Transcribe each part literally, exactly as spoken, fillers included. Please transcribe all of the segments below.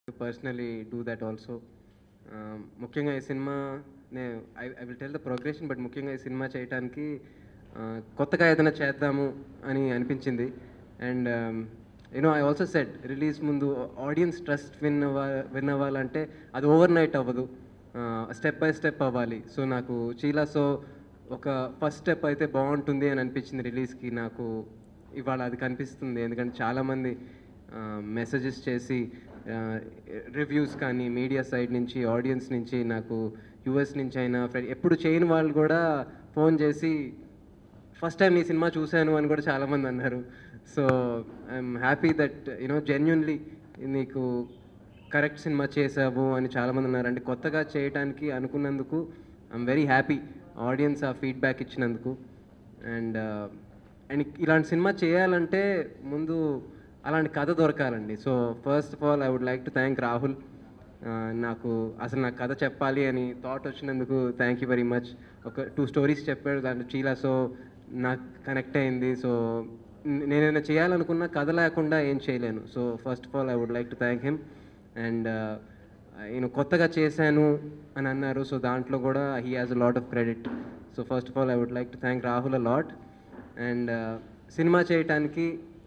Personally do that also. ముఖ్యంగా ఈ cinema నేను I I will tell the progression, but ముఖ్యంగా ఈ సినిమా చేయడానికి కొత్తగా ఏదైనా చేద్దాము అని అనిపించింది. And you know I also said release ముందు ఆడియన్స్ ట్రస్ట్ విన్ అవ్వ విన్ అవ్వాలంటే అది ఓవర్ నైట్ అవ్వదు, స్టెప్ బై స్టెప్ అవ్వాలి. సో నాకు చీలా సో ఒక ఫస్ట్ స్టెప్ అయితే బాగుంటుంది అని అనిపించింది రిలీజ్కి. నాకు ఇవాళ అది కనిపిస్తుంది, ఎందుకంటే చాలామంది మెసేజెస్ చేసి రివ్యూస్ కానీ మీడియా సైడ్ నుంచి ఆడియన్స్ నుంచి నాకు యూఎస్ నుంచి అయినా ఎప్పుడు చేయని వాళ్ళు కూడా ఫోన్ చేసి ఫస్ట్ టైం నీ సినిమా చూశాను అని కూడా చాలామంది అన్నారు. So I'm happy that you know genuinely నీకు కరెక్ట్ సినిమా చేసావు అని చాలామంది ఉన్నారు. అంటే కొత్తగా చేయడానికి అనుకున్నందుకు ఐఎమ్ వెరీ హ్యాపీ, ఆడియన్స్ ఆ ఫీడ్బ్యాక్ ఇచ్చినందుకు. అండ్ అండ్ ఇలాంటి సినిమా చేయాలంటే ముందు అలాంటి కథ దొరకాలండి. So first of all I would like to thank Rahul. నాకు అసలు నాకు కథ చెప్పాలి అని థాట్ వచ్చినందుకు థ్యాంక్ యూ వెరీ మచ్. ఒక టూ స్టోరీస్ చెప్పాడు దాంట్లో చీలా, సో నాకు కనెక్ట్ అయింది. సో నేనైనా చేయాలనుకున్న కథ లేకుండా ఏం చేయలేను. So first of all I would like to thank him. And నేను కొత్తగా చేశాను అని అన్నారు, సో దాంట్లో కూడా he has a lot of credit. So first of all I would like to thank Rahul a lot. And cinema చేయటానికి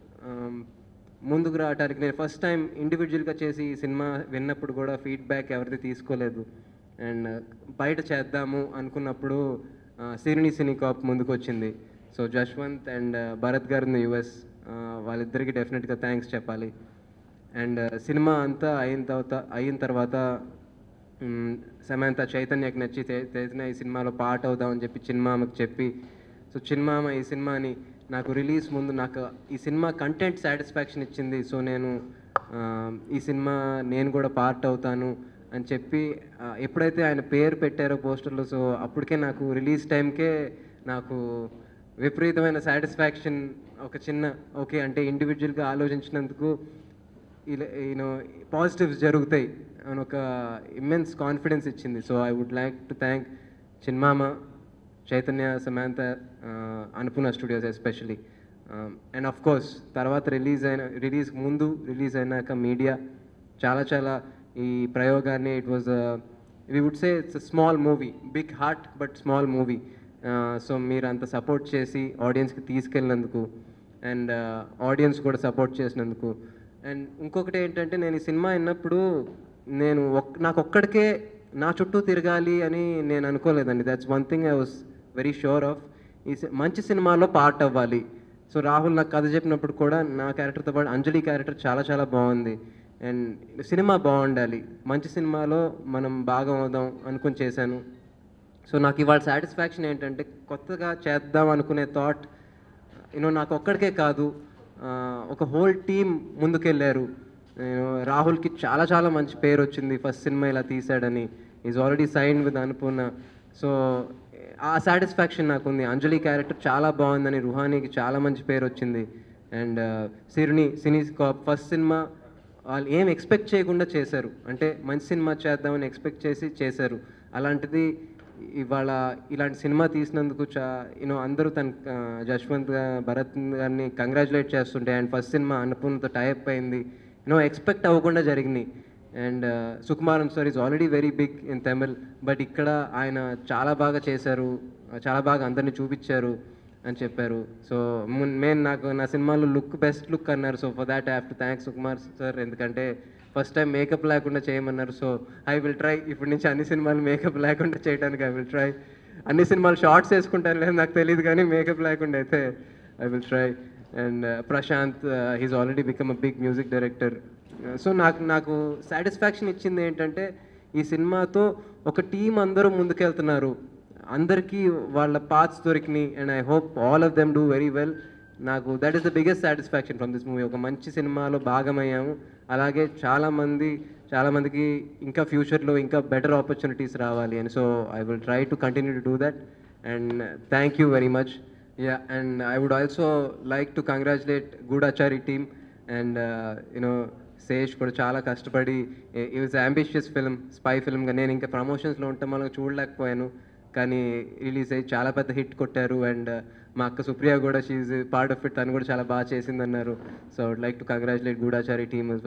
ముందుకు రావడానికి నేను ఫస్ట్ టైం ఇండివిజువల్గా చేసి ఈ సినిమా విన్నప్పుడు కూడా ఫీడ్బ్యాక్ ఎవరిది తీసుకోలేదు. అండ్ బయట చేద్దాము అనుకున్నప్పుడు సిరిని సినీ కాప్ ముందుకు వచ్చింది. సో జశ్వంత్ అండ్ భరత్ గారు ఇన్ యుఎస్, వాళ్ళిద్దరికి డెఫినెట్గా థ్యాంక్స్ చెప్పాలి. అండ్ సినిమా అంతా అయిన తర్వాత అయిన తర్వాత సమంత చైతన్యకి నచ్చి చైతన్య ఈ సినిమాలో పాట అవుదామని చెప్పి చిన్మామకి చెప్పి, సో చిన్మామ ఈ సినిమాని నాకు రిలీజ్ ముందు నాకు ఈ సినిమా కంటెంట్ సాటిస్ఫాక్షన్ ఇచ్చింది. సో నేను ఈ సినిమా నేను కూడా పార్ట్ అవుతాను అని చెప్పి ఎప్పుడైతే ఆయన పేరు పెట్టారో పోస్టర్లో, సో అప్పటికే నాకు రిలీజ్ టైంకే నాకు విపరీతమైన సాటిస్ఫాక్షన్, ఒక చిన్న ఓకే అంటే ఇండివిజువల్గా ఆలోచించినందుకు ఇలా యూనో పాజిటివ్స్ జరుగుతాయి అని ఒక ఇమ్మెన్స్ కాన్ఫిడెన్స్ ఇచ్చింది. So I would like to thank చిన్మామ, Chaitanya, Samantha, Annapurna studios especially. And of course తర్వాత రిలీజ్ అయిన రిలీజ్ ముందు రిలీజ్ అయినాక మీడియా చాలా చాలా ఈ ప్రయోగాన్ని, it was we would say it's a small movie, big heart but small movie. So మీరు అంత సపోర్ట్ చేసి ఆడియన్స్కి తీసుకెళ్ళినందుకు, అండ్ ఆడియన్స్ కూడా సపోర్ట్ చేసినందుకు. అండ్ ఇంకొకటి ఏంటంటే నేను ఈ సినిమా విన్నప్పుడు నేను ఒక్ నాకు ఒక్కడికే నా చుట్టూ తిరగాలి అని నేను అనుకోలేదండి. That's one thing I was very sure of. ఈ మంచి సినిమాలో పార్ట్ అవ్వాలి. సో రాహుల్ నాకు కథ చెప్పినప్పుడు కూడా నా క్యారెక్టర్తో పాటు అంజలి క్యారెక్టర్ చాలా చాలా బాగుంది. అండ్ సినిమా బాగుండాలి, మంచి సినిమాలో మనం భాగం అవుదాం అనుకుని చేశాను. సో నాకు ఇవాళ సాటిస్ఫాక్షన్ ఏంటంటే కొత్తగా చేద్దాం అనుకునే థాట్ యూనో నాకు ఒక్కడికే కాదు, ఒక హోల్ టీమ్ ముందుకెళ్ళారు. నేను రాహుల్కి చాలా చాలా మంచి పేరు వచ్చింది ఫస్ట్ సినిమా ఇలా తీశాడని. Is already sign with Annapurna. So ఆ సాటిస్ఫాక్షన్ నాకు ఉంది. అంజలి క్యారెక్టర్ చాలా బాగుందని రుహానీకి చాలా మంచి పేరు వచ్చింది. అండ్ సిరిని సినీ ఫస్ట్ సినిమా వాళ్ళు ఏం ఎక్స్పెక్ట్ చేయకుండా చేశారు, అంటే మంచి సినిమా చేద్దామని ఎక్స్పెక్ట్ చేసి చేశారు. అలాంటిది ఇవాళ ఇలాంటి సినిమా తీసినందుకు చా యూనో అందరూ తన జశ్వంత్ భరత్ గారిని కంగ్రాచులేట్ చేస్తుంటే, అండ్ ఫస్ట్ సినిమా అనుపూర్ణతో టైప్ అయింది, యూనో ఎక్స్పెక్ట్ అవ్వకుండా జరిగినాయి. And Sukumaran sir is already very big in Tamil, but ఇక్కడ ఆయన చాలా బాగా చేశారు, చాలా బాగా అందరినీ చూపించారు అని చెప్పారు. సో మెయిన్ నాకు నా సినిమాలో లుక్ బెస్ట్ లుక్ అన్నారు. So for that I have to thank Sukumar sir, ఎందుకంటే ఫస్ట్ టైం మేకప్ లేకుండా చేయమన్నారు. సో ఐ విల్ ట్రై ఇప్పటి నుంచి అన్ని సినిమాలు మేకప్ లేకుండా చేయడానికి ఐ విల్ ట్రై. అన్ని సినిమాలు షార్ట్స్ వేసుకుంటాను లేదు నాకు తెలియదు, కానీ మేకప్ లేకుండా అయితే I will try. And Prashant, he's already become a big music director. So నాకు నాకు సాటిస్ఫాక్షన్ ఇచ్చింది ఏంటంటే ఈ సినిమాతో ఒక టీం అందరూ ముందుకెళ్తున్నారు, అందరికీ వాళ్ళ పార్ట్స్ దొరికినాయి. And I hope all of them do very well. నాకు that is the biggest satisfaction from this movie. ఒక మంచి సినిమాలో భాగమయ్యాము, అలాగే చాలామంది చాలామందికి ఇంకా ఫ్యూచర్లో ఇంకా బెటర్ ఆపర్చునిటీస్ రావాలి అని. So I will try to continue to do that. And thank you very much. Yeah, and I would also like to congratulate Goodachari team. And you know Sesh కూడా చాలా కష్టపడి, it was ambitious film, spy ఫిల్మ్గా. నేను ఇంకా ప్రమోషన్స్లో ఉంటాం మనం చూడలేకపోయాను, కానీ రిలీజ్ అయ్యి చాలా పెద్ద హిట్ కొట్టారు. అండ్ మా అక్క సుప్రియ కూడా షీఈ్ పార్ట్ ఆఫ్ ఇట్, తను కూడా చాలా బాగా చేసిందన్నారు. So I would like to congratulate Goodachari team as well.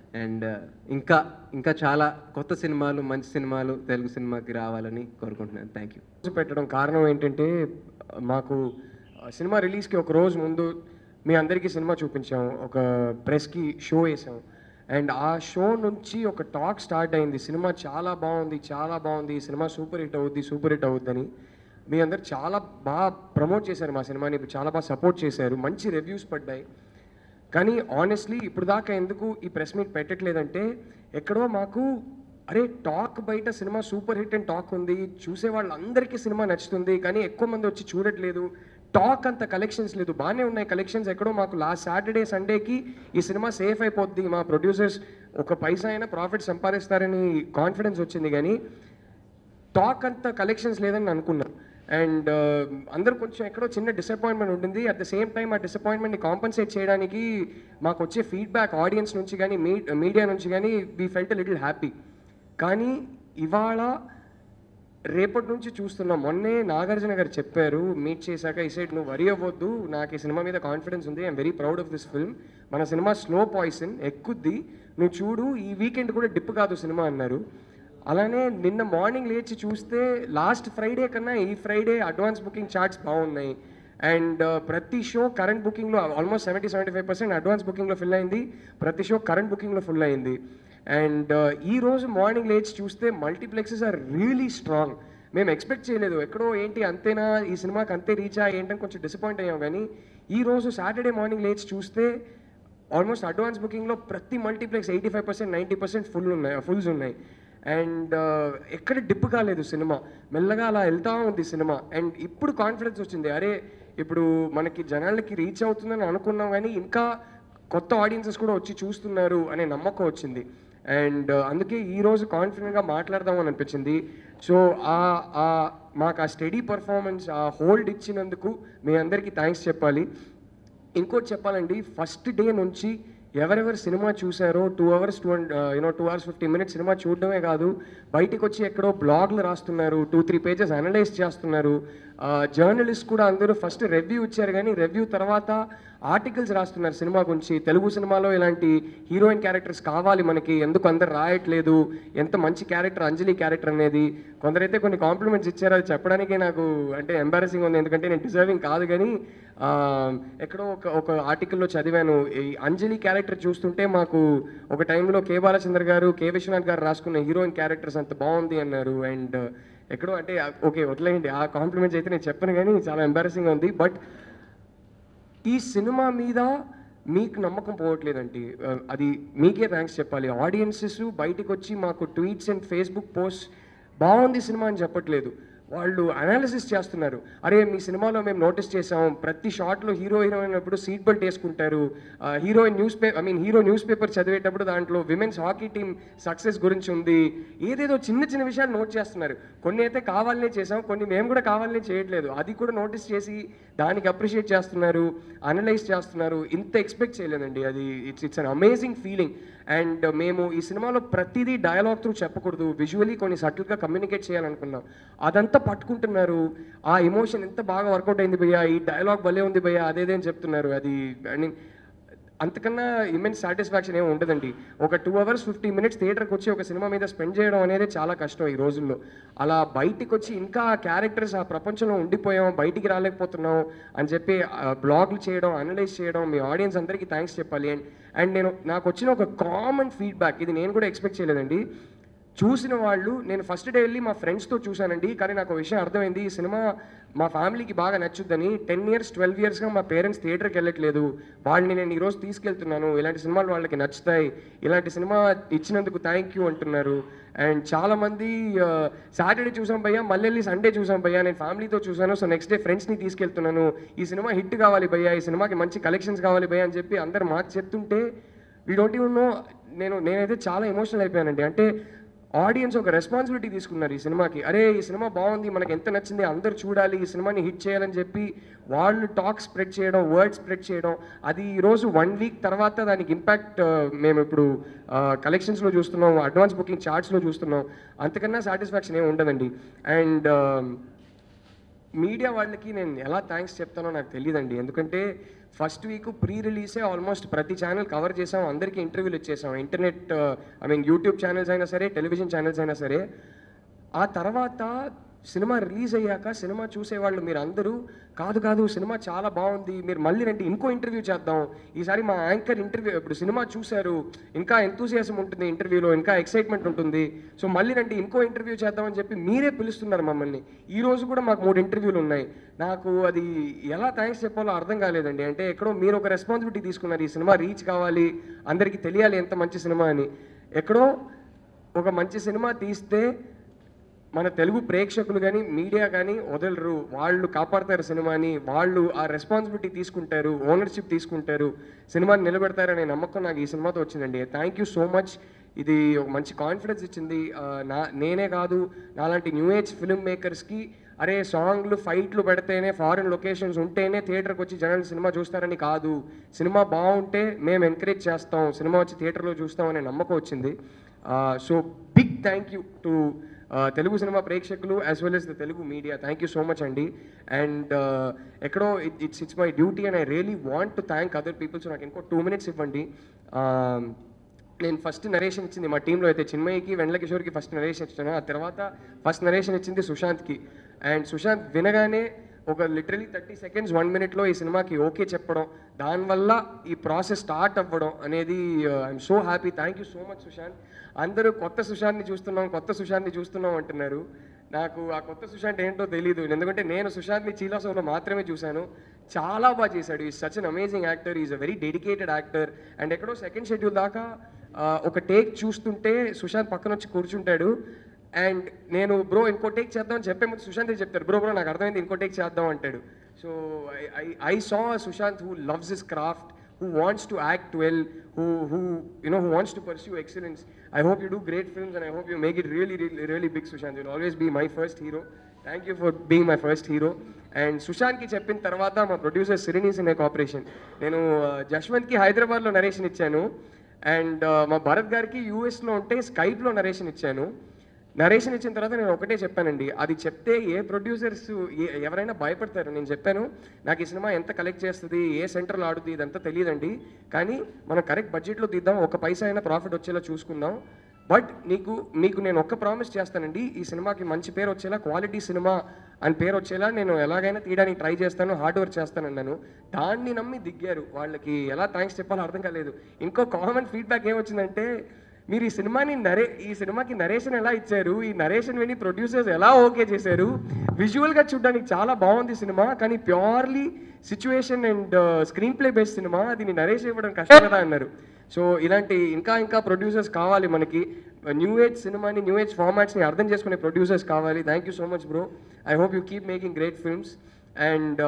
And ఇంకా ఇంకా చాలా కొత్త సినిమాలు మంచి సినిమాలు తెలుగు సినిమాకి రావాలని కోరుకుంటున్నాను. Thank you. పెట్టడం కారణం ఏంటంటే మాకు సినిమా రిలీజ్కి ఒక రోజు ముందు మీ అందరికీ సినిమా చూపించాం, ఒక ప్రెస్కి షో వేసాం. అండ్ ఆ షో నుంచి ఒక టాక్ స్టార్ట్ అయింది, సినిమా చాలా బాగుంది చాలా బాగుంది సినిమా సూపర్ హిట్ అవుద్ది సూపర్ హిట్ అవుద్దని. మీ అందరు చాలా బాగా ప్రమోట్ చేశారు మా సినిమాని, చాలా బాగా సపోర్ట్ చేశారు, మంచి రివ్యూస్ పడ్డాయి. కానీ ఆనెస్ట్లీ ఇప్పుడు దాకా ఎందుకు ఈ ప్రెస్ మీట్ పెట్టట్లేదంటే ఎక్కడో మాకు అరే టాక్ బయట cinema super hit and talk ఉంది, చూసే వాళ్ళందరికీ సినిమా నచ్చుతుంది, కానీ ఎక్కువ మంది వచ్చి చూడట్లేదు, టాక్ అంత కలెక్షన్స్ లేదు. బాగానే ఉన్నాయి కలెక్షన్స్, ఎక్కడో మాకు లాస్ట్ సాటర్డే సండేకి ఈ సినిమా సేఫ్ అయిపోద్ది, మా ప్రొడ్యూసర్స్ ఒక పైసా అయినా ప్రాఫిట్ సంపాదిస్తారని కాన్ఫిడెన్స్ వచ్చింది, కానీ టాక్ అంత కలెక్షన్స్ లేదని అనుకున్నాం. అండ్ అందరూ కొంచెం ఎక్కడో చిన్న డిసప్పాయింట్మెంట్ ఉంటుంది. అట్ ద సేమ్ టైం ఆ డిసప్పాయింట్మెంట్ని కాంపన్సేట్ చేయడానికి మాకు వచ్చే ఫీడ్బ్యాక్ ఆడియన్స్ నుంచి కానీ మీ మీడియా నుంచి కానీ వీ ఫెల్ట్ లిటిల్ హ్యాపీ. కానీ ఇవాళ రేపటి నుంచి చూస్తున్నాం, మొన్నే నాగార్జున గారు చెప్పారు మీట్ చేశాక, ఈ సైడ్ నువ్వు వరి అవ్వద్దు, నాకు ఈ సినిమా మీద కాన్ఫిడెన్స్ ఉంది, I'm very proud of this film, మన సినిమా స్లో పాయిజన్ ఎక్కుద్ది, నువ్వు చూడు ఈ వీకెండ్ కూడా డిప్ కాదు సినిమా అన్నారు. అలానే నిన్న మార్నింగ్ లేచి చూస్తే లాస్ట్ ఫ్రైడే కన్నా ఈ ఫ్రైడే అడ్వాన్స్ బుకింగ్ చార్ట్స్ బాగున్నాయి. అండ్ ప్రతి షో కరెంట్ బుకింగ్లో almost seventy seventy five percent advance బుకింగ్లో ఫిల్ అయింది, ప్రతి షో కరెంట్ బుకింగ్లో ఫుల్ అయింది. అండ్ ఈరోజు మార్నింగ్ లేచి చూస్తే మల్టీప్లెక్సెస్ ఆర్ రియలీ స్ట్రాంగ్. మేము ఎక్స్పెక్ట్ చేయలేదు, ఎక్కడో ఏంటి అంతేనా ఈ సినిమాకి అంతే రీచా ఏంటని కొంచెం డిసప్పాయింట్ అయ్యాం. కానీ ఈరోజు సాటర్డే మార్నింగ్ లేచి చూస్తే ఆల్మోస్ట్ అడ్వాన్స్ బుకింగ్లో ప్రతి multiplex eighty five percent ninety percent full ఉన్నాయి ఫుల్స్ ఉన్నాయి. అండ్ ఎక్కడ డిప్ కాలేదు సినిమా, మెల్లగా అలా వెళ్తూ ఉంది సినిమా. అండ్ ఇప్పుడు కాన్ఫిడెన్స్ వచ్చింది, అరే ఇప్పుడు మనకి జనాలకి రీచ్ అవుతుందని అనుకున్నాం, కానీ ఇంకా కొత్త ఆడియన్సెస్ కూడా వచ్చి చూస్తున్నారు అనే నమ్మకం వచ్చింది. అండ్ అందుకే ఈరోజు కాన్ఫిడెంట్గా మాట్లాడదామని అనిపించింది. సో మాకు ఆ స్టడీ పర్ఫార్మెన్స్ ఆ హోల్డ్ ఇచ్చినందుకు మీ అందరికీ థ్యాంక్స్ చెప్పాలి. ఇంకోటి చెప్పాలండి, ఫస్ట్ డే నుంచి ఎవరెవరు సినిమా చూసారో two hours two and you know two hours fifty minutes cinema చూడడమే కాదు, బయటికి వచ్చి ఎక్కడో బ్లాగ్లు రాస్తున్నారు, టూ త్రీ పేజెస్ అనలైజ్ చేస్తున్నారు. జర్నలిస్ట్ కూడా అందరూ ఫస్ట్ రివ్యూ ఇచ్చారు, కానీ రివ్యూ తర్వాత ఆర్టికల్స్ రాస్తున్నారు సినిమా గురించి, తెలుగు సినిమాలో ఇలాంటి హీరోయిన్ క్యారెక్టర్స్ కావాలి మనకి, ఎందుకు అందరు రాయట్లేదు, ఎంత మంచి క్యారెక్టర్ అంజలి క్యారెక్టర్ అనేది. కొందరైతే కొన్ని కాంప్లిమెంట్స్ ఇచ్చారు, అది చెప్పడానికి నాకు అంటే ఎంబారసింగ్ ఉంది, ఎందుకంటే నేను డిజర్వింగ్ కాదు. కానీ ఎక్కడో ఒక ఒక ఆర్టికల్లో చదివాను, ఈ అంజలి క్యారెక్టర్ చూస్తుంటే మాకు ఒక టైంలో కే బాలచంద్ర గారు కే విశ్వనాథ్ గారు రాసుకున్న హీరోయిన్ క్యారెక్టర్స్ అంత బాగుంది అన్నారు. అండ్ ఎక్కడో అంటే ఓకే వదిలేయండి ఆ కాంప్లిమెంట్స్ అయితే నేను చెప్పను, కానీ చాలా ఎంబారసింగ్గా ఉంది. బట్ ఈ సినిమా మీద మీకు నమ్మకం పోవట్లేదండి, అది మీకే థ్యాంక్స్ చెప్పాలి. ఆడియన్సెస్ బయటకు వచ్చి మాకు ట్వీట్స్ అండ్ ఫేస్బుక్ పోస్ట్ బాగుంది సినిమా అని చెప్పట్లేదు, వాళ్ళు అనాలిసిస్ చేస్తున్నారు. అరే మీ సినిమాలో మేము నోటీస్ చేసాం, ప్రతి షాట్లో హీరో హీరోయిన్ అప్పుడు సీట్ బెల్ట్ వేసుకుంటారు, heroine news paper I mean hero news paper చదివేటప్పుడు దాంట్లో విమెన్స్ హాకీ టీమ్ సక్సెస్ గురించి ఉంది, ఏదేదో చిన్న చిన్న విషయాలు నోట్ చేస్తున్నారు. కొన్ని అయితే కావాలనే చేసాం, కొన్ని మేము కూడా కావాలనే చేయట్లేదు, అది కూడా నోటీస్ చేసి దానికి అప్రిషియేట్ చేస్తున్నారు, అనలైజ్ చేస్తున్నారు. ఇంత ఎక్స్పెక్ట్ చేయలేదండి, అది it's it's an amazing feeling. And మేము ఈ సినిమాలో ప్రతిదీ డయలాగ్ త్రూ చెప్పకూడదు, విజువలీ కొన్ని సటిల్గా కమ్యూనికేట్ చేయాలనుకున్నాం, అదంతా పట్టుకుంటున్నారు. ఆ ఎమోషన్ ఎంత బాగా వర్కౌట్ అయింది భయ్యా, ఈ డైలాగ్ భలే ఉంది భయ్యా, అదేదే అని చెప్తున్నారు. అది ఐ మీన్ అంతకన్నా ఇమెన్స్ సాటిస్ఫాక్షన్ ఏమి ఉండదండి. ఒక టూ అవర్స్ ఫిఫ్టీ మినిట్స్ థియేటర్కి వచ్చి ఒక సినిమా మీద స్పెండ్ చేయడం అనేది చాలా కష్టం ఈ రోజుల్లో. అలా బయటికి వచ్చి ఇంకా ఆ క్యారెక్టర్స్ ఆ ప్రపంచంలో ఉండిపోయాం, బయటికి రాలేకపోతున్నాం అని చెప్పి బ్లాగ్లు చేయడం, అనలైజ్ చేయడం, మీ ఆడియన్స్ అందరికీ థ్యాంక్స్ చెప్పాలి. అండ్ అండ్ నేను నాకు వచ్చిన ఒక కామన్ ఫీడ్బ్యాక్, ఇది నేను కూడా ఎక్స్పెక్ట్ చేయలేదండి. చూసిన వాళ్ళు, నేను ఫస్ట్ డే వెళ్ళి మా ఫ్రెండ్స్తో చూశానండి, కానీ నాకు ఒక విషయం అర్థమైంది, ఈ సినిమా మా ఫ్యామిలీకి బాగా నచ్చుద్దని. టెన్ ఇయర్స్ ట్వెల్వ్ ఇయర్స్గా మా పేరెంట్స్ థియేటర్కి వెళ్ళట్లేదు, వాళ్ళని నేను ఈరోజు తీసుకెళ్తున్నాను, ఇలాంటి సినిమాలు వాళ్ళకి నచ్చుతాయి, ఇలాంటి సినిమా ఇచ్చినందుకు థ్యాంక్ యూ అంటున్నారు. అండ్ చాలామంది సాటర్డే చూసాం భయ్యా, మళ్ళీ వెళ్ళి సండే చూసాం భయ్యా, నేను ఫ్యామిలీతో చూసాను, సో నెక్స్ట్ డే ఫ్రెండ్స్ని తీసుకెళ్తున్నాను, ఈ సినిమా హిట్ కావాలి భయ్యా, ఈ సినిమాకి మంచి కలెక్షన్స్ కావాలి భయ్యా అని చెప్పి అందరు మాకు చెప్తుంటే వీ డోంట్ ఈవెన్ నో, నేను నేనైతే చాలా ఎమోషనల్ అయిపోయానండి. అంటే ఆడియన్స్ ఒక రెస్పాన్సిబిలిటీ తీసుకున్నారు ఈ సినిమాకి, అరే ఈ సినిమా బాగుంది, మనకు ఎంత నచ్చింది, అందరు చూడాలి, ఈ సినిమాని హిట్ చేయాలని చెప్పి వాళ్ళు టాక్ స్ప్రెడ్ చేయడం, వర్డ్ స్ప్రెడ్ చేయడం, అది ఈరోజు వన్ వీక్ తర్వాత దానికి ఇంపాక్ట్ మేము ఇప్పుడు కలెక్షన్స్లో చూస్తున్నాం, అడ్వాన్స్ బుకింగ్ చార్ట్స్లో చూస్తున్నాం. అంతకన్నా సాటిస్ఫాక్షన్ ఏమి ఉండదండి. అండ్ మీడియా వాళ్ళకి నేను ఎలా థ్యాంక్స్ చెప్తానో నాకు తెలియదండి. ఎందుకంటే ఫస్ట్ వీక్ ప్రీ రిలీజే ఆల్మోస్ట్ ప్రతి ఛానల్ కవర్ చేసాం, అందరికీ ఇంటర్వ్యూలు ఇచ్చేసాం. Internet I mean YouTube channels అయినా సరే, టెలివిజన్ ఛానల్స్ అయినా సరే. ఆ తర్వాత సినిమా రిలీజ్ అయ్యాక సినిమా చూసేవాళ్ళు మీరు అందరూ కాదు కాదు సినిమా చాలా బాగుంది, మీరు మళ్ళీ రండి ఇంకో ఇంటర్వ్యూ చేద్దాం, ఈసారి మా యాంకర్ ఇంటర్వ్యూ ఇప్పుడు సినిమా చూశారు, ఇంకా ఎంతూసియాసం ఉంటుంది ఇంటర్వ్యూలో, ఇంకా ఎక్సైట్మెంట్ ఉంటుంది, సో మళ్ళీ రండి ఇంకో ఇంటర్వ్యూ చేద్దామని చెప్పి మీరే పిలుస్తున్నారు మమ్మల్ని. ఈ రోజు కూడా మాకు మూడు ఇంటర్వ్యూలు ఉన్నాయి. నాకు అది ఎలా థ్యాంక్స్ చెప్పాలో అర్థం కాలేదండి. అంటే ఎక్కడో మీరు ఒక రెస్పాన్సిబిలిటీ తీసుకున్నారు, ఈ సినిమా రీచ్ కావాలి, అందరికీ తెలియాలి ఎంత మంచి సినిమా అని. ఎక్కడో ఒక మంచి సినిమా తీస్తే మన తెలుగు ప్రేక్షకులు కానీ మీడియా కానీ వదలరు, వాళ్ళు కాపాడతారు సినిమాని, వాళ్ళు ఆ రెస్పాన్సిబిలిటీ తీసుకుంటారు, ఓనర్షిప్ తీసుకుంటారు, సినిమాని నిలబెడతారనే నమ్మకం నాకు ఈ సినిమాతో వచ్చిందండి. Thank you so much. ఇది ఒక మంచి కాన్ఫిడెన్స్ ఇచ్చింది. నా నేనే కాదు నాలాంటి న్యూ ఏజ్ ఫిల్మ్ మేకర్స్కి, అరే సాంగ్లు ఫైట్లు పెడితేనే, ఫారిన్ లొకేషన్స్ ఉంటేనే థియేటర్కి వచ్చి జనాలు సినిమా చూస్తారని కాదు, సినిమా బాగుంటే మేము ఎంకరేజ్ చేస్తాం, సినిమా వచ్చి థియేటర్లో చూస్తాం అనే నమ్మకం వచ్చింది. So big thank you to Telugu cinema ప్రేక్షకులు as well as the Telugu media. Thank you so much అండి. అండ్ ఎక్కడో it's it's my duty and I really want to thank other people. So నాకు ఇంకో టూ మినిట్స్ ఇవ్వండి. నేను first narration ఇచ్చింది మా టీంలో అయితే చిన్మయ్యకి, వెండ్ల కిషోర్కి ఫస్ట్ నరేషన్ ఇచ్చాను. ఆ తర్వాత ఫస్ట్ నరేషన్ ఇచ్చింది సుశాంత్కి. అండ్ సుశాంత్ వినగానే ఒక లిటరలీ థర్టీ సెకండ్స్ వన్ మినిట్లో ఈ సినిమాకి ఓకే చెప్పడం, దానివల్ల ఈ ప్రాసెస్ స్టార్ట్ అవ్వడం అనేది I'm so happy. Thank you so much Sushant. అందరూ కొత్త సుశాంత్ని చూస్తున్నాం కొత్త సుశాంత్ని చూస్తున్నాం అంటున్నారు. నాకు ఆ కొత్త సుశాంత్ ఏంటో తెలియదు, ఎందుకంటే నేను సుశాంత్ని చీలాసోలో మాత్రమే చూశాను. చాలా బాగా చేశాడు. Is such an amazing actor, is a very dedicated actor. And ఎక్కడో సెకండ్ షెడ్యూల్ దాకా ఒక టేక్ చూస్తుంటే సుశాంత్ పక్కన వచ్చి కూర్చుంటాడు. అండ్ నేను బ్రో ఇంకో టేక్ చేద్దాం అని చెప్పే ముందు సుశాంత్ చెప్తాడు, బ్రో బ్రో నాకు అర్థమైంది ఇంకో టేక్ చేద్దాం అంటాడు. So I I saw Sushant who loves his craft, who wants to act well, who who you know who wants to pursue excellence. I hope you do great films and I hope you make it really really really big. Sushant, you'll always be my first hero. Thank you for being my first hero. And Sushant ki cheppin tarvata ma producer Sirini Cine Corporation nenu Jashwant ki Hyderabad lo narration ichchanu and ma Bharat gariki U S lo unte Skype lo narration ichchanu. Narration ఇచ్చిన తర్వాత నేను ఒకటే చెప్పానండి, అది చెప్తే ఏ producers ఎవరైనా భయపడతారు. నేను చెప్పాను నాకు ఈ సినిమా ఎంత కలెక్ట్ చేస్తుంది, ఏ సెంటర్లో ఆడుతుంది ఇదంతా తెలియదండి, కానీ మనం కరెక్ట్ బడ్జెట్లో తీద్దాం, ఒక పైసా అయినా ప్రాఫిట్ వచ్చేలా చూసుకుందాం. బట్ నీకు మీకు నేను ఒక్క ప్రామిస్ చేస్తానండి, ఈ సినిమాకి మంచి పేరు వచ్చేలా, క్వాలిటీ సినిమా అని పేరు వచ్చేలా నేను ఎలాగైనా తీయడానికి ట్రై చేస్తాను, హార్డ్ వర్క్ చేస్తానన్నాను. దాన్ని నమ్మి దిగారు. వాళ్ళకి ఎలా థ్యాంక్స్ చెప్పాలో అర్థం కాలేదు. ఇంకో కామన్ ఫీడ్బ్యాక్ ఏమొచ్చిందంటే, మీరు ఈ సినిమాని నరే ఈ సినిమాకి నరేషన్ ఎలా ఇచ్చారు, ఈ నరేషన్ విని ప్రొడ్యూసర్స్ ఎలా ఓకే చేశారు, విజువల్గా చూడడానికి చాలా బాగుంది సినిమా, కానీ purely situation and screenplay based cinema, దీన్ని నరేషన్ ఇవ్వడం కష్టం కదా అన్నారు. సో ఇలాంటి ఇంకా ఇంకా ప్రొడ్యూసర్స్ కావాలి మనకి, న్యూ ఏజ్ సినిమాని న్యూ ఏజ్ ఫార్మాట్స్ని అర్థం చేసుకునే ప్రొడ్యూసర్స్ కావాలి. Thank you so much bro. I hope you keep making great films. And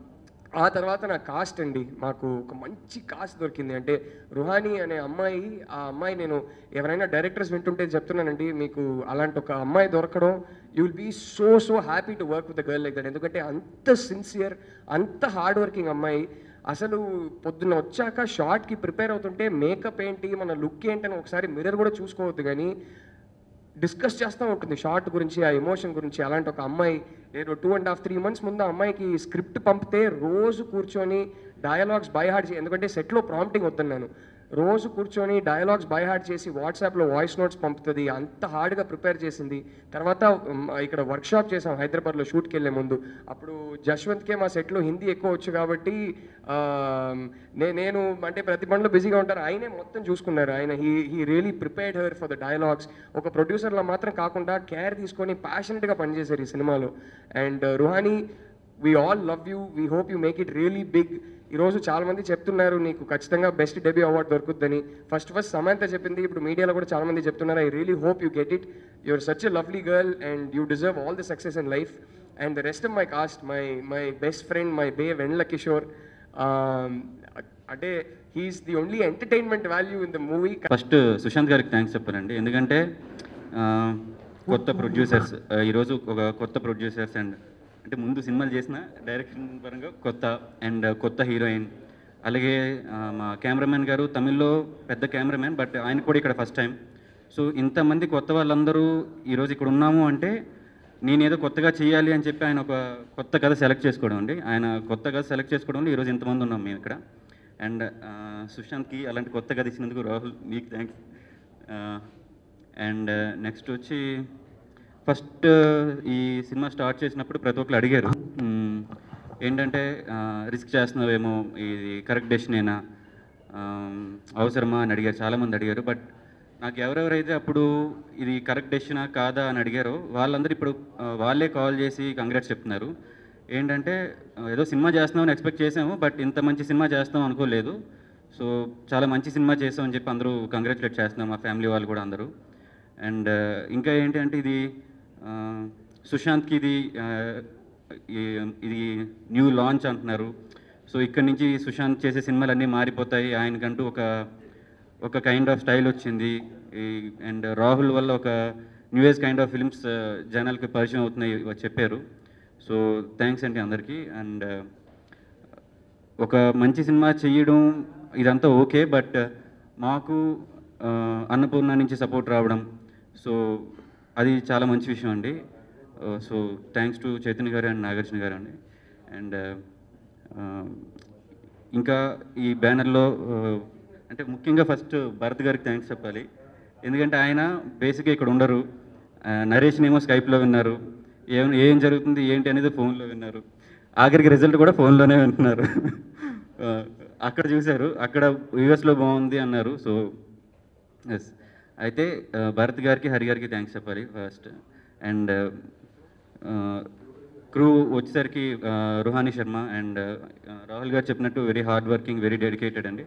ఆ తర్వాత నా కాస్ట్ అండి, మాకు ఒక మంచి కాస్ట్ దొరికింది. అంటే రుహానీ అనే అమ్మాయి, ఆ అమ్మాయి నేను ఎవరైనా డైరెక్టర్స్ వింటుంటే చెప్తున్నానండి, మీకు అలాంటి ఒక అమ్మాయి దొరకడం, you will be so so happy to work with a girl like that. ఎందుకంటే అంత సిన్సియర్, అంత హార్డ్ వర్కింగ్ అమ్మాయి. అసలు పొద్దున్న వచ్చాక షార్ట్కి ప్రిపేర్ అవుతుంటే మేకప్ ఏంటి, మన లుక్ ఏంటని ఒకసారి మిర్రర్ కూడా చూసుకోవద్దు, కానీ డిస్కస్ చేస్తూ ఉంటుంది షార్ట్ గురించి, ఆ ఎమోషన్ గురించి. అలాంటి ఒక అమ్మాయి, నేను two and half three months ముందు అమ్మాయికి స్క్రిప్ట్ పంపితే రోజు కూర్చొని డయలాగ్స్ బై హార్ట్ చేసి, ఎందుకంటే సెట్లో ప్రాంప్టింగ్ వద్దన్నాను, రోజు కూర్చొని డయలాగ్స్ బై హార్ట్ చేసి వాట్సాప్లో వాయిస్ నోట్స్ పంపుతుంది. అంత హార్డ్గా ప్రిపేర్ చేసింది. తర్వాత ఇక్కడ వర్క్షాప్ చేసాం హైదరాబాద్లో షూట్కి వెళ్ళే ముందు. అప్పుడు జశ్వంత్కే మా సెట్లో హిందీ ఎక్కువ వచ్చు కాబట్టి నేను అంటే ప్రతి పనిలో బిజీగా ఉంటారు, ఆయనే మొత్తం చూసుకున్నారు. ఆయన he he really prepared her for the dialogues. ఒక ప్రొడ్యూసర్లో మాత్రం కాకుండా కేర్ తీసుకొని ప్యాషనెట్గా పనిచేశారు ఈ సినిమాలో. And Ruhani, we all love you, we hope you make it really big. ఈరోజు చాలామంది చెప్తున్నారు నీకు ఖచ్చితంగా బెస్ట్ డెబ్యూ అవార్డు దొరుకుతుందని. ఫస్ట్ ఫస్ట్ సమంత చెప్పింది, ఇప్పుడు మీడియాలో కూడా చాలామంది చెప్తున్నారు. I really hope you get it. You're such a lovely girl and you deserve all the success in life. And the rest of my cast, my my best friend, my Vennela Kishore, అంటే he's the only entertainment value in the movie. First Sushant గారికి thanks చెప్పానండి, ఎందుకంటే కొత్త producers, ఈరోజు ఒక కొత్త producers and అంటే ముందు సినిమాలు చేసిన డైరెక్షన్ పరంగా కొత్త అండ్ కొత్త హీరోయిన్, అలాగే మా కెమెరామెన్ గారు తమిళ్లో పెద్ద కెమెరామెన్, బట్ ఆయన కూడా ఇక్కడ ఫస్ట్ టైం. సో ఇంతమంది కొత్త వాళ్ళందరూ ఈరోజు ఇక్కడ ఉన్నాము అంటే నేనేదో కొత్తగా చేయాలి అని చెప్పి ఆయన ఒక కొత్త కథ సెలెక్ట్ చేసుకోవడం అండి. ఆయన కొత్త కథ సెలెక్ట్ చేసుకోవడంలో ఈరోజు ఇంతమంది ఉన్నాం మేము ఇక్కడ. అండ్ సుశాంత్కి అలాంటి కొత్త కథ ఇచ్చినందుకు రాహుల్ మీకు థ్యాంక్స్. అండ్ నెక్స్ట్ వచ్చి ఫస్ట్ ఈ సినిమా స్టార్ట్ చేసినప్పుడు ప్రతి ఒక్కరు అడిగారు మ్, ఏంటంటే రిస్క్ చేస్తున్నావేమో, ఇది కరెక్ట్ డెసిషనేనా, అవసరమా అని అడిగారు, చాలామంది అడిగారు. బట్ నాకు ఎవరెవరైతే అప్పుడు ఇది కరెక్ట్ డెసిషనా కాదా అని అడిగారో వాళ్ళందరూ ఇప్పుడు ఆ, వాళ్ళే కాల్ చేసి కంగ్రాట్స్ చెప్తున్నారు. ఏంటంటే ఆ, ఏదో సినిమా చేస్తున్నామని ఎక్స్పెక్ట్ చేసాము, బట్ ఇంత మంచి సినిమా చేస్తాం అనుకోలేదు. సో చాలా మంచి సినిమా చేస్తామని చెప్పి అందరూ కంగ్రాచులేట్ చేస్తున్నారు, మా ఫ్యామిలీ వాళ్ళు కూడా అందరూ. అండ్ ఇంకా ఏంటి అంటే ఇది ఆ, సుశాంత్కి ఇది ఆ, ఈ- ఇది న్యూ లాంచ్ అంటున్నారు. సో ఇక్కడ నుంచి సుశాంత్ చేసే సినిమాలు అన్నీ మారిపోతాయి, ఆయనకంటూ ఒక ఒక కైండ్ ఆఫ్ స్టైల్ వచ్చింది. అండ్ రాహుల్ వల్ల ఒక new age kind of films జనాలకి పరిచయం అవుతున్నాయి చెప్పారు. సో థ్యాంక్స్ అండి అందరికీ. అండ్ ఒక మంచి సినిమా చేయడం ఇదంతా ఓకే, బట్ మాకు ఆ, అన్నపూర్ణ నుంచి సపోర్ట్ రావడం, సో అది చాలా మంచి విషయం అండి. సో థ్యాంక్స్ టు చైతన్య గారు అండ్ నాగార్జున గారు అండి. అండ్ ఇంకా ఈ బ్యానర్లో అంటే ముఖ్యంగా ఫస్ట్ భరత్ గారికి థ్యాంక్స్ చెప్పాలి. ఎందుకంటే ఆయన బేసిక్గా ఇక్కడ ఉండరు, నరేష్ని ఏమో స్కైప్లో విన్నారు, ఏం ఏం జరుగుతుంది ఏంటి అనేది ఫోన్లో విన్నారు, ఆఖరికి రిజల్ట్ కూడా ఫోన్లోనే వింటున్నారు. అక్కడ చూశారు, అక్కడ యూఎస్లో బాగుంది అన్నారు. సో ఎస్, అయితే భరత్ గారికి హరి గారికి థ్యాంక్స్ చెప్పాలి ఫస్ట్. అండ్ క్రూ వచ్చేసరికి రుహానీ శర్మ అండ్ రాహుల్ గారు చెప్పినట్టు very hard working, very dedicated అండి.